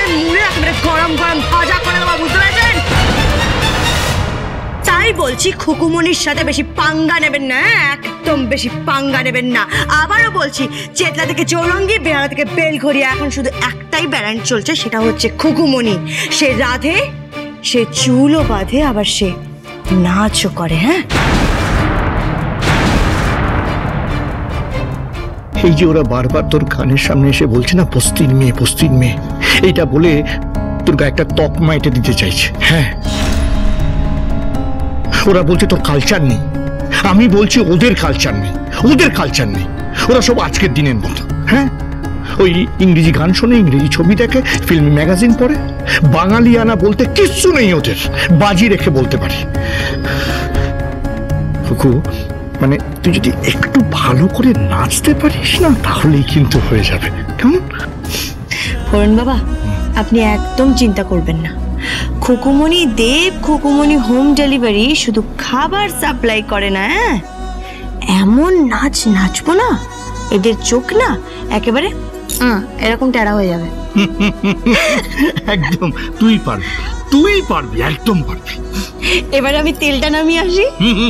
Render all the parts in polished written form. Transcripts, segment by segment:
মুড়ে একেবারে গরম গরম ভাজা করে দেবো, বুঝতে পেরেছেন? তাই বলছি খুকুমনির সাথে বেশি পাঙ্গা নেবেন না, একদম বেশি পাঙ্গা নেবেন না। আবারও বলছি, চেতলা থেকে চৌরঙ্গি, বেহালা থেকে বেলঘড়িয়া, এখন শুধু একটাই ব্যারান্ড চলছে, সেটা হচ্ছে খুকুমনি। সে রাধে, সে চুলও বাঁধে, আবার সে নাচও করে। হ্যাঁ, এই যে ওরা বারবার তোর কানের সামনে এসে বলছে না পস্তির মেয়ে, পস্তির মেয়ে, এইটা বলে তোর গায়ে একটা তকমা এঁটে দিতে চাইছে। হ্যাঁ, ওরা বলছে তোর কালচার নেই, আমি বলছি ওদের কালচার নেই, ওদের কালচার নেই। ওরা সব আজকের দিনের মতো। হ্যাঁ, ওই ইংরেজি গান শোনে, ইংরেজি ছবি দেখে, ফিল্ম ম্যাগাজিন পড়ে, বাঙালিয়ানা বলতে কিচ্ছু নেই ওদের, বাজি রেখে বলতে পারি। খুকু, মানে তুই যদি একটু ভালো করে নাচতে পারিস না, তাহলেই কিন্তু হয়ে যাবে। কেমন? ফোরন বাবা, আপনি একদম চিন্তা করবেন না। খুকুমনি দেব, খুকুমনি হোম ডেলিভারি শুধু খাবার সাপ্লাই করে না, হ্যাঁ, এমন নাচ নাচবো না, এদের চোখ না একেবারে এরকম টেরা হয়ে যাবে। একদম তুই পারবি, তুই পারবি, একদম পারবি। এবার আমি তেলটা নামিয়ে আসি।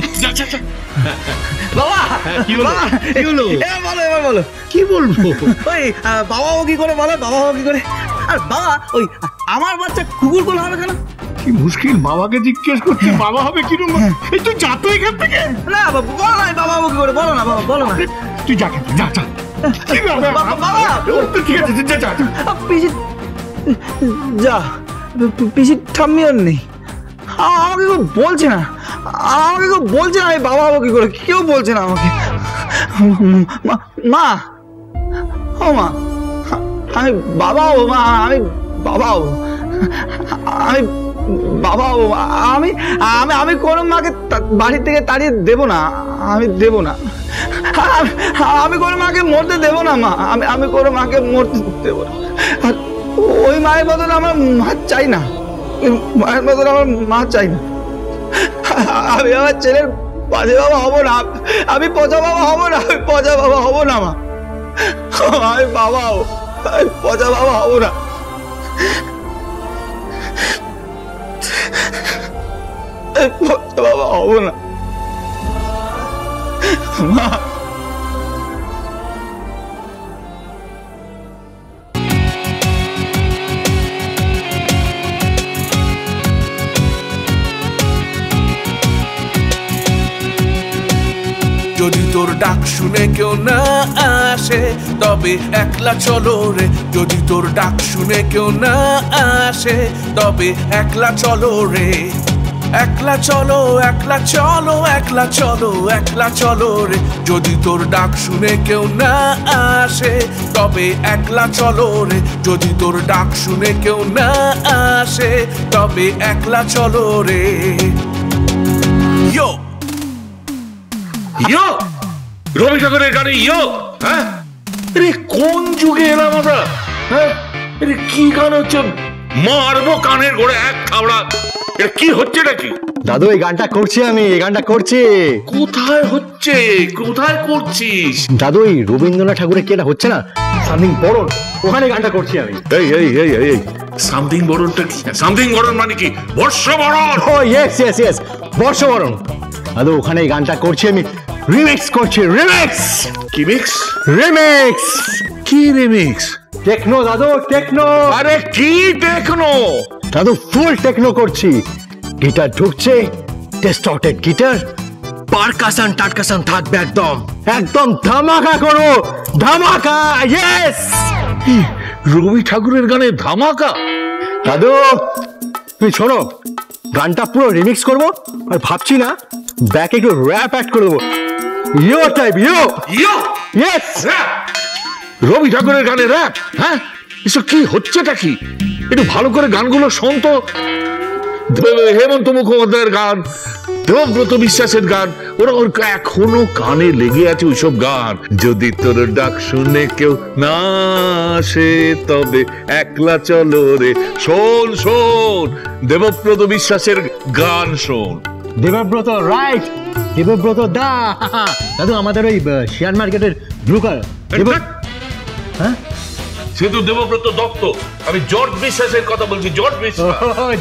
বাবা, কি হলো? কি হলো? বলো, এবার বলো কি বলবো? ওই বাবাও কি করে বলো, বাবাও কি করে? আর বাবা, ওই আমার বাচ্চা কুকুর বলা হবে কেন? কি মুশকিল, বাবাকে জিজ্ঞেস করছি বাবা হবে কিরকম। এই তুই যা তো এখান থেকে। না বলো না, বাবাও কি করে বলো না, বাবা বলো না। তুই যা, যা যা। ঠিক আছে, যা যা। পিসি যা, পিসি ঠাম্মিও নেই, আমাকে কেউ বলছে না, আমাকে কেউ বলছে না আমি বাবা হবো কি করে, কেউ বলছে না আমাকে। মা, ও মা, আমি বাবা হবো, মা আমি বাবা হবো, আমি বাবা হবো, আমি আমি আমি কোনো মাকে বাড়ি থেকে তাড়িয়ে দেবো না, আমি দেবো না, আমি কোনো মাকে মরতে দেবো না মা, আমি কোনো মাকে মরতে দেবো না। আর ওই মায়ের বদলে আমার মা চাই না, মায়ের বদলে আমার মা চাই না। আমি আমার ছেলের বাজে বাবা হবো না, আমি পচা বাবা হবো না, আমি পচা বাবা হবো না মা, আমি বাবা হবো, আমি পচা বাবা হবো না। পচা বাবা হবো না মা। যদি তোর ডাক শুনে কেউ না আসে তবে একলা চলো রে, যদি তোর ডাক শুনে কেউ না আসে তবে একলা চলো রে, একলা চলো, একলা চলো, একলা চলো, একলা চলো রে, যদি তোর ডাক শুনে কেউ না আসে তবে একলা চলো রে, যদি তোর ডাক শুনে কেউ না আসে তবে একলা চলো রে। ইয়ো ইয়ো, রবি ঠাকুরের গানে ইয়ো। হ্যাঁ, কোন যুগে এলাম আমরা? হ্যাঁ, কি গান হচ্ছে? মারবো কানের গোড়ে এক খাবড়া। এটা কি হচ্ছে নাকি? দাদু, এই গানটা করছি আমি, এই গানটা করছি। কোথায় হচ্ছে, কোথায় করছিস? দাদু, এই রবীন্দ্রনাথ ঠাকুরের কি এটা হচ্ছে না, সামথিং বরণ, ওখানে গানটা করছি আমি। এই এই এই এই সামথিং বরণটা কি? সামথিং বরণ মানে কি? বর্ষবরণ। ও ইয়েস ইয়েস ইয়েস, বর্ষবরণ। দাদু, ওখানে এই গানটা করছি আমি, রিমিক্স করছি, রিমিক্স। কি মিক্স? রিমিক্স। কি রিমিক্স? টেকনো দাদু, টেকনো। আরে কি টেকনো? দাদু, ফুল টেকনো করছি। গিটার ঢুকছে, ডিস্টর্টেড গিটার, পারকাশন টাটকাশন থাকবে, একদম একদম ধামাকা করো, ধামাকা। ইয়েস, রবি ঠাকুরের গানে ধামাকা? দাদু তুমি শোনো, গানটা পুরো রিমিক্স করবো, আর ভাবছি না ব্যাকে একটু র্যাপ অ্যাড করে দেবো, ইয়ো টাইপ, ইয়ো ইয়ো। ইয়েস, রবি ঠাকুরের গানে র্যাপ? হ্যাঁ, এসব কি হচ্ছেটা কি? একটু ভালো করে গানগুলো শোন তো। হেমন্ত মুখোপাধ্যায়ের গান, দেবব্রত বিশ্বাসের গান, ওরা এখনো কানে লেগে আছে ওইসব গান। যদি তোর ডাক শুনে কেউ না আসে তবে একলা চলো রে, শোন শোন, দেবব্রত বিশ্বাসের গান শোন। দেবব্রত, রাইট, দেবব্রত দা। দাদু, আমাদের ওই শেয়ার মার্কেটের ব্রোকার। হ্যাঁ, সে তো দেবব্রত দত্ত। আমি জর্জ বিশ্বাসের কথা বলছি, George Biswas.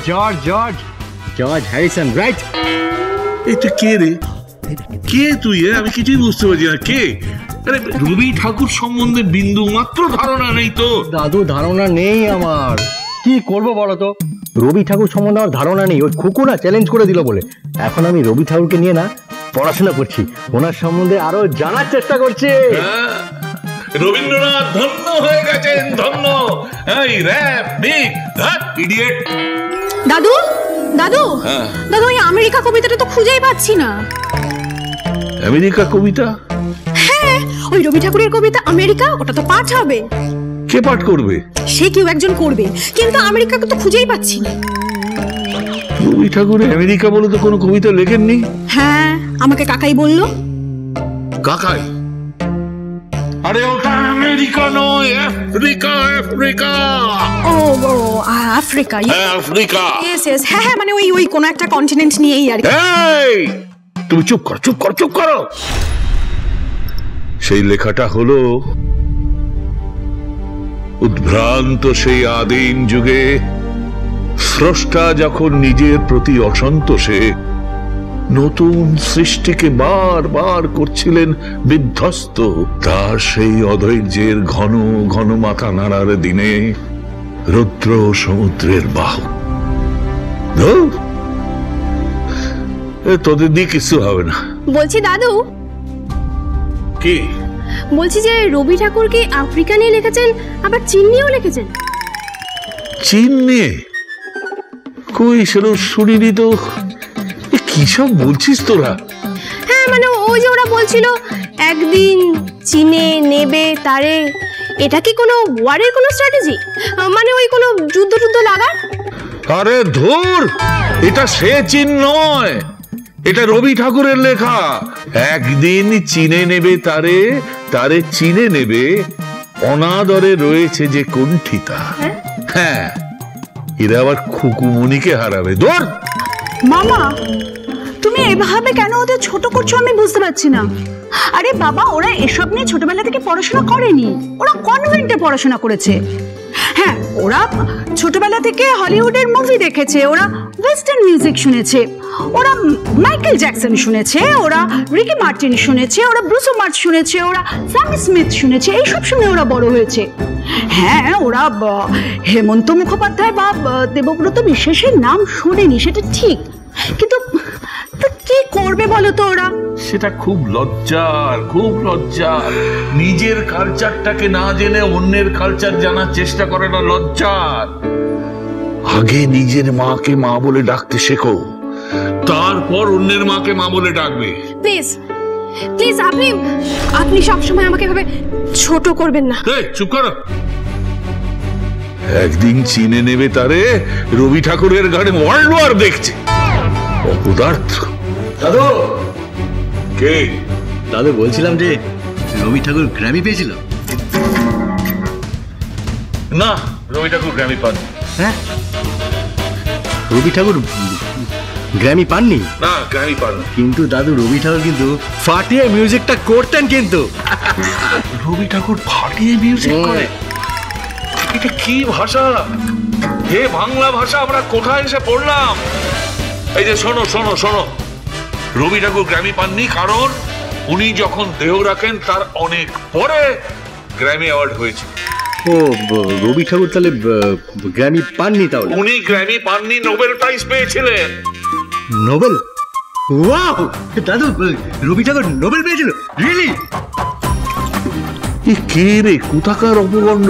George Harrison, right? এই তুই কে রে? কে তুই? আমি কিছুই বুঝতে পারছি না কে। আরে রবি ঠাকুর সম্বন্ধে বিন্দু মাত্র ধারণা নেই তো। দাদু, ধারণা নেই আমার। কি করবো বলো তো? রবি ঠাকুর সম্বন্ধে আমার ধারণা নেই। ওই খুকুরা চ্যালেঞ্জ করে দিল বলে এখন আমি রবি ঠাকুরকে নিয়ে না পড়াশোনা করছি, ওনার সম্বন্ধে আরো জানার চেষ্টা করছি। রবীন্দ্রনাথ ধন্য হয়ে গেছেন, ধন্য। এই র‍্যাপ নিক ধ্যাট ইডিয়েট। দাদু দাদু দাদু, ওই আমেরিকা কবিতাটা তো খুঁজেই পাচ্ছি না। আমেরিকা কবিতা? হ্যাঁ, ওই রবি ঠাকুরের কবিতা আমেরিকা, ওটা তো পাঠ হবে। কে পাঠ করবে? সে কেউ একজন করবে, কিন্তু আমেরিকাকে তো খুঁজেই পাচ্ছি না। রবি ঠাকুর আমেরিকা বলে তো কোনো কবিতা লেখেননি। হ্যাঁ, আমাকে কাকাই বললো। কাকাই? আরে ওটা আমেরিকা নয়, আফ্রিকা। আফ্রিকা, ও আফ্রিকা। আফ্রিকা। ইয়েস ইয়েস, হ্যাঁ হ্যাঁ, মানে ওই কোনো একটা কন্টিনেন্ট নিয়েই আর কি। এই তুমি চুপ করো, চুপ করো, চুপ করো। সেই লেখাটা হলো উদ্ভ্রান্ত সেই আদিম যুগে স্রষ্টা যখন নিজের প্রতি অসন্তোষে নতুন সৃষ্টিকে বারবার করছিলেন বিধ্বস্ত, তার সেই অধৈর্যের ঘন ঘন মাথা নাড়ার দিনে রুদ্র সমুদ্রের বাহু। তোদের দিয়ে কিছু হবে না। বলছি দাদু, কি বলছি যে রবি ঠাকুর কি আফ্রিকা নিয়ে লিখেছেন, আবার চীন নিয়েও লিখেছেন? চীন নিয়ে? কই সেরকম শুনিনি তো। কি সব বলছিস তোরা? হ্যাঁ, মানে ওই যে ওরা বলছিল একদিন চীনে নেবে তারে, এটা কি কোনো ওয়ারের কোনো স্ট্র্যাটেজি? মানে ওই কোনো যুদ্ধ টুদ্ধ লাগার? আরে ধুর, এটা সে চীন নয়, এটা রবি ঠাকুরের লেখা। একদিন চীনে নেবে তারে, তারে চীনে নেবে, অনাদরে রয়েছে যে কুণ্ঠিতা। হ্যাঁ, এরা আবার খুকুমনিকে হারাবে। ধুর মামা, তুমি এভাবে কেন ওদের ছোট করছো আমি বুঝতে পারছি না। আরে বাবা, ওরা এসব নিয়ে ছোটবেলা থেকে পড়াশোনা করেনি, ওরা কনভেন্টে পড়াশোনা করেছে। হ্যাঁ, ওরা ছোটবেলা থেকে হলিউডের মুভি দেখেছে, ওরা ওয়েস্টার্ন মিউজিক শুনেছে, ওরা মাইকেল জ্যাকসন শুনেছে, ওরা রিকি মার্টিন শুনেছে, ওরা ব্রুসো মার্চ শুনেছে, ওরা স্যাম স্মিথ শুনেছে, এইসব শুনে ওরা বড় হয়েছে। হ্যাঁ, ওরা হেমন্ত মুখোপাধ্যায় বা দেবব্রত বিশ্বাসের নাম শোনেনি, সেটা ঠিক, কিন্তু কি করবে বলো তো ওরা? সেটা খুব লজ্জার, খুব লজ্জার। নিজের কালচারটাকে না জেনে অন্যের কালচার জানার চেষ্টা করে না লজ্জার। আগে নিজের মাকে মা বলে ডাকতে শেখো, তারপর অন্যের মাকে মা বলে ডাকবে। প্লিজ প্লিজ, আপনি সবসময় আমাকে এভাবে ছোট করবেন না। চুপ করো। একদিন চীনে নেবে তারে, রবি ঠাকুরের গানে ওয়ার্ল্ড ওয়ার দেখছে। অপদার্থ। দাদু, কে? দাদু বলছিলাম যে রবি ঠাকুর গ্র্যামি পেয়েছিল। না, রবি ঠাকুর গ্র্যামি পাননি। হ্যাঁ, রবি ঠাকুর গ্র্যামি পাননি? না, গ্র্যামি পাননি। কিন্তু দাদু, রবি ঠাকুর কিন্তু ফাটিয়ে মিউজিকটা করতেন। কিন্তু রবি ঠাকুর ফাটিয়ে মিউজিক করে? এটা কি ভাষা হে? বাংলা ভাষা আমরা কোথায় এসে পড়লাম? এই যে শোনো শোনো শোনো, রবি ঠাকুর গ্র্যামি পাননি কারণ উনি যখন দেহ রাখেন তার অনেক পরে গ্র্যামি অ্যাওয়ার্ড হয়েছে। ও, রবি ঠাকুর তাহলে গ্র্যামি পাননি? তাহলে উনি গ্র্যামি পাননি, নোবেল প্রাইজ পেয়েছিলেন। নোবেল? ওয়াও দাদু, রবি ঠাকুর নোবেল পেয়েছিল? রিয়েলি? কে রে? কোথাকার অপগণ্ড,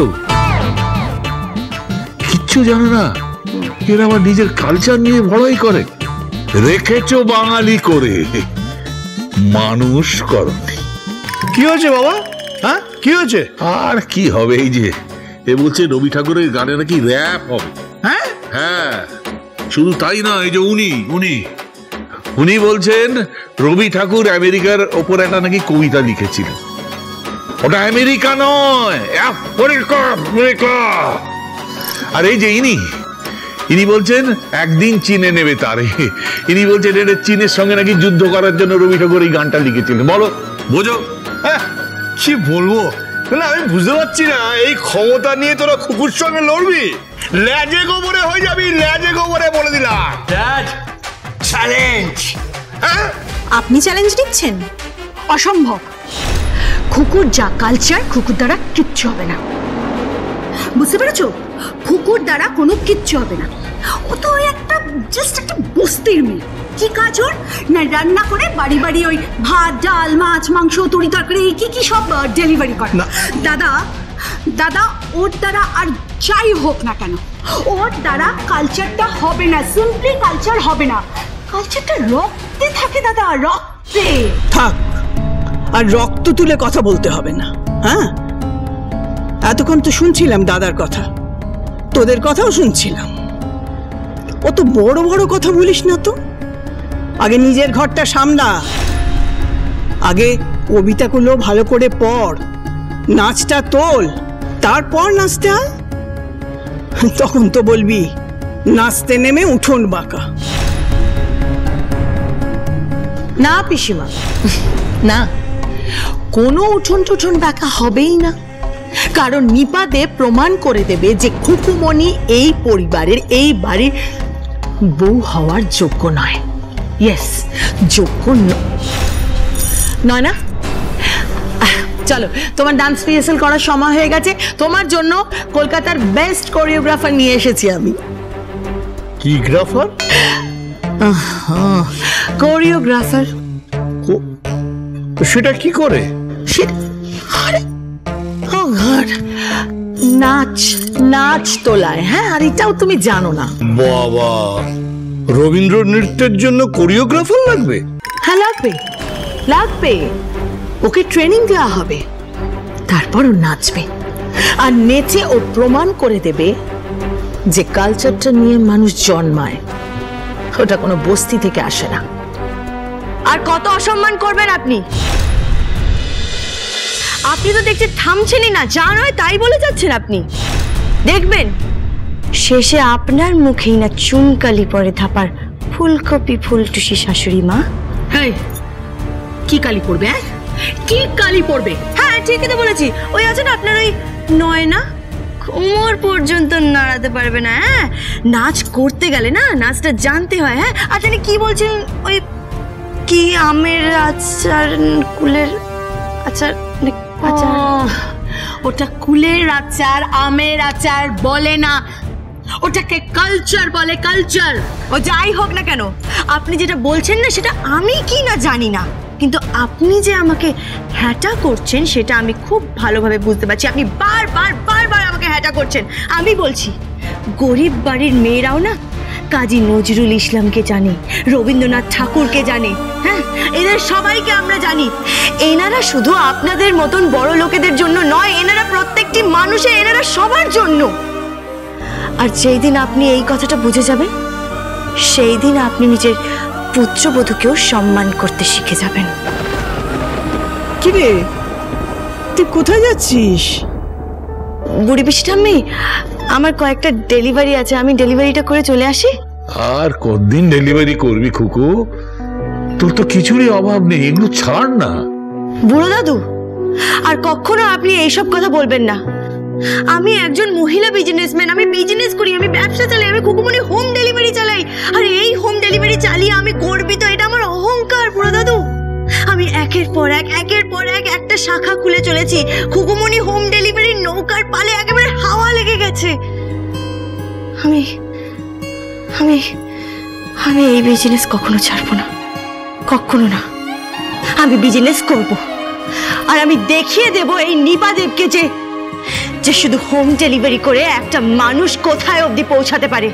কিচ্ছু জানে না। এরা আবার নিজের কালচার নিয়ে বড়াই করে। রেখেছো বাঙালি করে, মানুষ করনি। কি হয়েছে বাবা? হ্যাঁ, কি হয়েছে? আর কি হবে? এই যে এ বলছে রবি ঠাকুরের গানে নাকি র‍্যাপ হবে। হ্যাঁ হ্যাঁ, শুধু তাই না, এই যে উনি বলছেন রবি ঠাকুর আমেরিকার ওপর একটা নাকি কবিতা লিখেছিলেন। ওটা আমেরিকা নয়, আফ্রিকা। আফ্রিকা। আর এই যে ইনি বলছেন একদিন চীনে নেবে তারে। ইনি বলছেন এটা চীনের সঙ্গে নাকি যুদ্ধ করার জন্য রবি ঠাকুর এই গানটা লিখেছিলেন। বলো, বোঝো? কি বলবো, না আমি বুঝতে পারছি না, এই ক্ষমতা নিয়ে তোরা কুকুর সঙ্গে লড়বি? লেজে গোবরে হয়ে যাবি, লেজে গোবরে বলে দিলাম। চ্যালেঞ্জ। হ্যাঁ, আপনি চ্যালেঞ্জ দিচ্ছেন? অসম্ভব। খুকুর যা কালচার, খুকুর দ্বারা কিচ্ছু হবে না, বুঝতে পেরেছো? খুকুর দ্বারা কোনো কিচ্ছু হবে না। ও তো একটা জাস্ট একটা বস্তির মেয়ে। কি কাজ ওর? না রান্না করে বাড়ি বাড়ি ওই ভাত ডাল মাছ মাংস তরি তরকারি কি কি সব ডেলিভারি করে। দাদা দাদা ওর দ্বারা আর যাই হোক না কেন, ওর দ্বারা কালচারটা হবে না, সিম্পলি কালচার হবে না। কালচারটা রক্তে থাকে দাদা, রক্তে। থাক, আর রক্ত তুলে কথা বলতে হবে না। হ্যাঁ, এতক্ষণ তো শুনছিলাম দাদার কথা, তোদের কথাও শুনছিলাম। ও তো বড় বড় কথা বলিস না তো, আগে নিজের ঘরটা সামলা, আগে কবিতাগুলো ভালো করে পড়, নাচটা তোল, তারপর নাচতে আয়। তখন তো বলবি নাচতে নেমে উঠোন বাঁকা। না পিসিমা, না, কোনো উঠোন টুঠোন বাঁকা হবেই না, কারণ নিপাদে প্রমাণ করে দেবে যে খুকুমণি এই পরিবারের, এই বাড়ির বউ হওয়ার যোগ্য নয়। ইয়েস, যোগ্য নয় না? চলো, তোমার ডান্স রিহার্সাল করার সময় হয়ে গেছে। তোমার জন্য কলকাতার বেস্ট কোরিওগ্রাফার নিয়ে এসেছি আমি। কি গ্রাফার? কোরিওগ্রাফার। সেটা কি করে? নাচ নাচ তোলায়। হ্যাঁ, আর এটাও তুমি জানো না? বাবা, রবীন্দ্র নৃত্যের জন্য কোরিওগ্রাফার লাগবে? হ্যাঁ, লাগবে, লাগবে। ওকে ট্রেনিং দেওয়া হবে, তারপর ও নাচবে, আর নেচে ও প্রমাণ করে দেবে যে কালচারটা নিয়ে মানুষ জন্মায়, ওটা কোনো বস্তি থেকে আসে না। আর কত অসম্মান করবেন আপনি? আপনি তো দেখছি থামছেনই না, যা নয় তাই বলে যাচ্ছেন আপনি। দেখবেন শেষে আপনার মুখেই না চুনকালি পরে থাপার ফুলকপি ফুলটুসি শাশুড়ি মা। হ্যাঁ, কি কালি পড়বে? হ্যাঁ, কি কালি পড়বে? হ্যাঁ, ঠিকই তো বলেছি। ওই আছে না আপনার ওই নয়না, কোমর পর্যন্ত নাড়াতে পারবে না। হ্যাঁ, নাচ করতে গেলে না নাচটা জানতে হয়। হ্যাঁ, আচ্ছা কি বলছেন? ওই কি আমের আচার, কুলের আচার, ওটা কুলের আচার, আমের আচার বলে না, ওটাকে কালচার বলে, কালচার। ও যাই হোক না কেন, আপনি যেটা বলছেন না সেটা আমি কি না জানি না, কিন্তু আপনি যে আমাকে হ্যাটা করছেন সেটা আমি খুব ভালোভাবে বুঝতে পারছি। আপনি বারবার বারবার আমাকে হ্যাটা করছেন। আমি বলছি, গরিব বাড়ির মেয়েরাও না কাজী নজরুল ইসলামকে জানে, রবীন্দ্রনাথ ঠাকুরকে জানে। হ্যাঁ, এদের সবাইকে আমরা জানি। এনারা শুধু আপনাদের মতন বড় লোকেদের জন্য নয়, এনারা প্রত্যেকটি মানুষের, এনারা সবার জন্য। আর যেই দিন আপনি এই কথাটা বুঝে যাবেন, সেই দিন আপনি নিজের পুত্রবধূকেও সম্মান করতে শিখে যাবেন। কি রে, তুই কোথায় যাচ্ছিস? বুড়ি পিসি ঠাম্মি, আমার কয়েকটা ডেলিভারি আছে, আমি ডেলিভারিটা করে চলে আসি। আর কতদিন ডেলিভারি করবি খুকু? তোর তো কিছুরই অভাব নেই, এগুলো ছাড় না। বুড়ো দাদু, আর কখনো আপনি এইসব কথা বলবেন না। আমি একজন মহিলা বিজনেসম্যান, আমি বিজনেস করি, আমি ব্যবসা চালাই, আমি খুকুমণি হোম ডেলিভারি চালাই। আর এই হোম ডেলিভারি চালিয়ে আমি গর্বিত, এটা আমার অহংকার বুড়ো দাদু। আমি একের পর এক একটা শাখা খুলে চলেছি। খুকুমণি হোম ডেলিভারির নৌকার পালে একেবারে হাওয়া লেগে গেছে। আমি আমি আমি এই বিজনেস কখনো ছাড়বো না, কখনো না। আমি বিজনেস করব, আর আমি দেখিয়ে দেব এই নিপাদেবকে যে যে শুধু হোম ডেলিভারি করে একটা মানুষ কোথায় অবধি পৌঁছাতে পারে।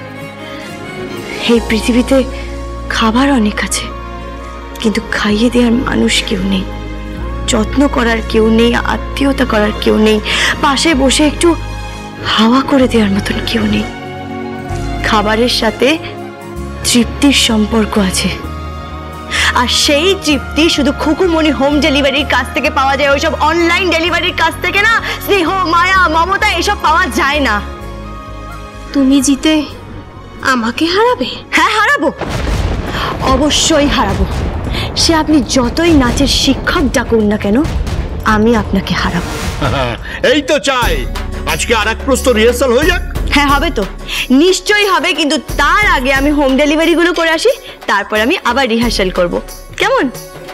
এই পৃথিবীতে খাবার অনেক আছে, কিন্তু খাইয়ে দেওয়ার মানুষ কেউ নেই, যত্ন করার কেউ নেই, আত্মীয়তা করার কেউ নেই, পাশে বসে একটু হাওয়া করে দেওয়ার মতন কেউ নেই। খাবারের সাথে তৃপ্তির সম্পর্ক আছে, আর সেই তৃপ্তি শুধু খুকুমণি হোম ডেলিভারির কাছ থেকে পাওয়া যায়। ওইসব অনলাইন ডেলিভারির কাছ থেকে না স্নেহ, মায়া, মমতা এসব পাওয়া যায় না। তুমি জিতে আমাকে হারাবে? হ্যাঁ, হারাবো, অবশ্যই হারাবো। সে আপনি যতই নাচের শিক্ষক ডাকুন না কেন, আমি আপনাকে হারাবো। এই তো চাই আজকে আর এক প্রস্তুত রিহার্সাল হয়ে যাক। হ্যাঁ হবে তো, নিশ্চয়ই হবে, কিন্তু তার আগে আমি হোম ডেলিভারি গুলো করে আসি, তারপর আমি আবার রিহার্সাল করব, কেমন?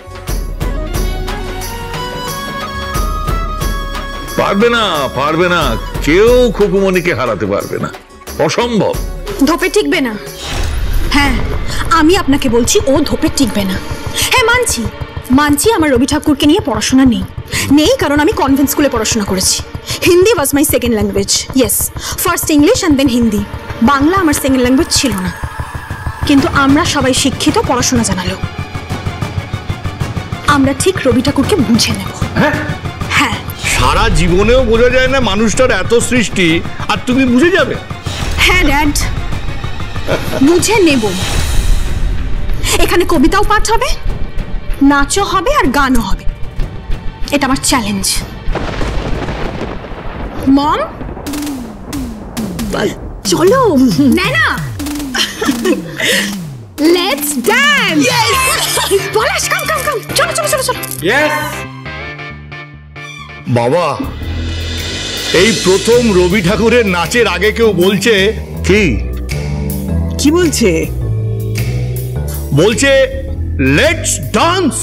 পারবে না, পারবে না, কেউ খুকুমণিকে হারাতে পারবে না, অসম্ভব। ধোপে টিকবে না। হ্যাঁ, আমি আপনাকে বলছি ও ধোপে টিকবে না। হ্যাঁ মানছি, মানছি আমার রবি ঠাকুরকে নিয়ে পড়াশোনা নেই, কারণ আমি কনভেন্ট স্কুলে পড়াশোনা করেছি। Hindi was my second language, yes, first English and then Hindi. Bangla আমার সেকেন্ড ল্যাঙ্গুয়েজ ছিল না, কিন্তু আমরা সবাই শিক্ষিত, পড়াশোনা জানালো। আমরা ঠিক রবি ঠাকুরকে বুঝে নেব। হ্যাঁ, সারা জীবনেও বোঝা যায় না মানুষটার এত সৃষ্টি, আর তুমি বুঝে যাবে? হ্যাঁ ড্যাড, বুঝে নেব। এখানে কবিতাও পাঠ হবে, নাচও হবে, আর গানও হবে। এটা আমার চ্যালেঞ্জ। মম চলো না, লেটস ড্যান্স। পলাশ কাম কাম কাম, চলো চলো চলো চলো। বাবা, এই প্রথম রবি ঠাকুরের নাচের আগে কেউ বলছে কি কি বলছে? বলছে লেটস ডান্স।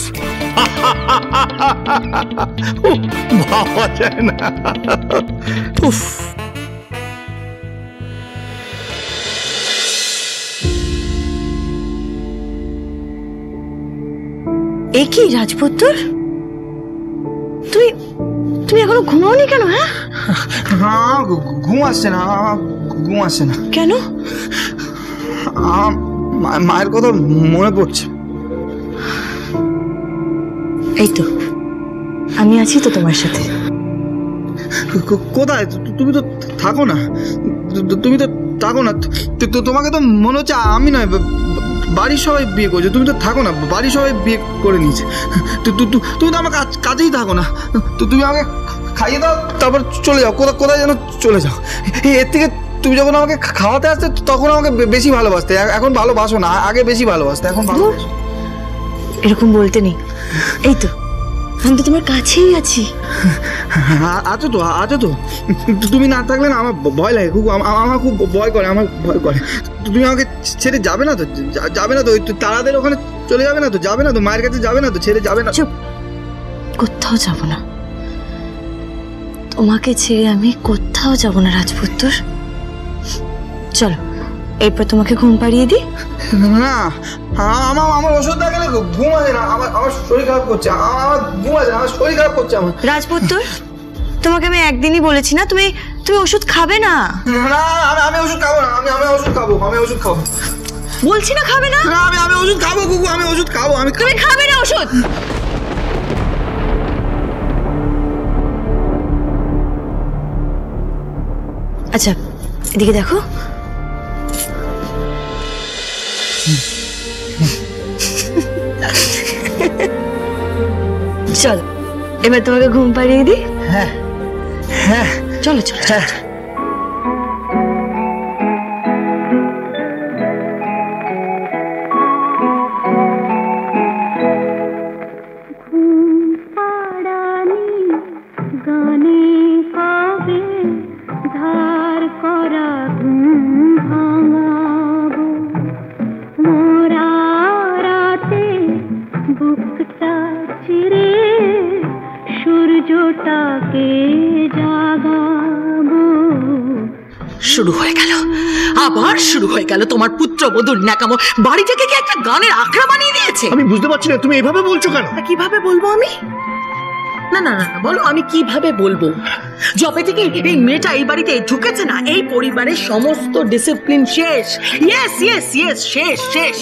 ভাবা যায় না। উফ, এ কি রাজপুত্র, তুমি তুমি এখনো ঘুমাওনি কেন? হ্যাঁ, ঘুম আসছে না, ঘুম আসছে না। কেন? মায়ের কথা মনে পড়ছে। এই তো আমি আছি তো তোমার সাথে। কোথায়? তুমি তো থাকো না, তুমি তো থাকো না। তোমাকে তো মনে হচ্ছে আমি নয়, বাড়ির সবাই বিয়ে করছে। তুমি তো থাকো না, বাড়ির সবাই বিয়ে করে নিয়েছে। তুমি তো আমার কাছেই থাকো না। তুমি আমাকে খাইয়ে দাও, তারপর চলে যাও, কোথায় যেন চলে যাও। এর থেকে তুমি যখন আমাকে খাওয়াতে আসতে তখন আমাকে বেশি ভালোবাসতে, এখন ভালোবাসো না, আগে বেশি ভালোবাসতে, এখন ভালোবাসো। এরকম বলতে নেই, এই তো আমি তো তোমার কাছেই আছি। আছো তো, আছো তো। তুমি না থাকলে না আমার ভয় লাগে খুব, আমার খুব ভয় করে, আমার ভয় করে। তুমি আমাকে ছেড়ে যাবে না তো? যাবে না তো? তারাদের ওখানে চলে যাবে না তো? যাবে না তো? মায়ের কাছে যাবে না তো? ছেড়ে যাবে না? চুপ, কোথাও যাব না, তোমাকে ছেড়ে আমি কোথাও যাব না রাজপুত্র। চলো এরপর তোমাকে ঘুম পাড়িয়ে দিই। না, আমার ওষুধ দেখে না, ঘুম আসে না, আমার শরীর খারাপ করছে, আমার ঘুম আসে না, আমার শরীর খারাপ করছে আমার। রাজপুত্র, তোমাকে আমি একদিনই বলেছি না তুমি ওষুধ খাবে না। না, আমি ওষুধ খাবো না, আমি ওষুধ খাবো, আমি ওষুধ খাবো বলছি না, খাবে না। আমি ওষুধ খাবো কুকু, আমি ওষুধ খাবো। তুমি খাবে না ওষুধ? আচ্ছা এদিকে দেখো, চল এবার তোমাকে ঘুম পাড়িয়ে দিই। হ্যাঁ হ্যাঁ, চলো চলো চলো। শুরু হয়ে গেল, আবার শুরু হয়ে গেল তোমার পুত্রবধূর ন্যাকামো। বাড়িটাকে কি একটা গানের আখড়া বানিয়ে দিয়েছে? আমি বুঝতে পারছি না তুমি এভাবে বলছো কেন? কিভাবে বলবো আমি? না না না বলো, আমি কিভাবে বলবো? যবে থেকে এই মেয়েটা এই বাড়িতে ঢুকেছে না, এই পরিবারের সমস্ত ডিসিপ্লিন শেষ। ইয়েস ইয়েস ইয়েস, শেষ শেষ।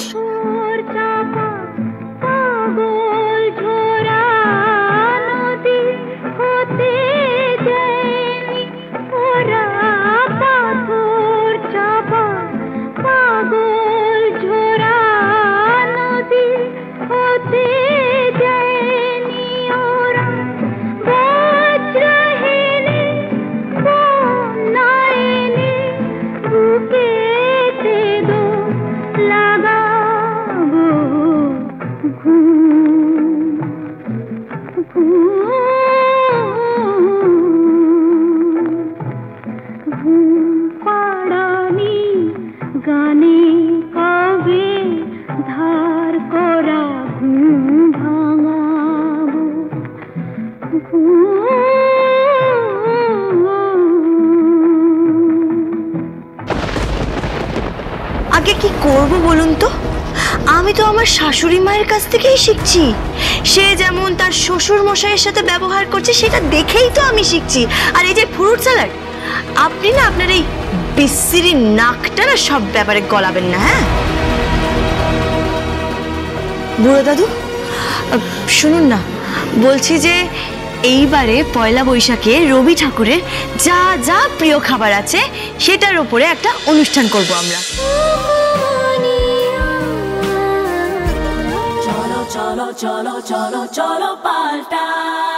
আগে কি করব বলুন তো? আমি তো আমার শাশুড়ি মায়ের কাছ থেকেই শিখছি। সে যেমন তার শ্বশুর মশাইয়ের সাথে ব্যবহার করছে সেটা দেখেই তো আমি শিখছি। আর এই যে ফ্রুট স্যালাড, আপনি না আপনার এই বিশ্রী নাকটা না সব ব্যাপারে গলাবেন না। হ্যাঁ বুড়ো দাদু, শুনুন না, বলছি যে এইবারে পয়লা বৈশাখে রবি ঠাকুরের যা যা প্রিয় খাবার আছে সেটার উপরে একটা অনুষ্ঠান করব আমরা। চলো চলো চলো চলো চলো পাল্টাই।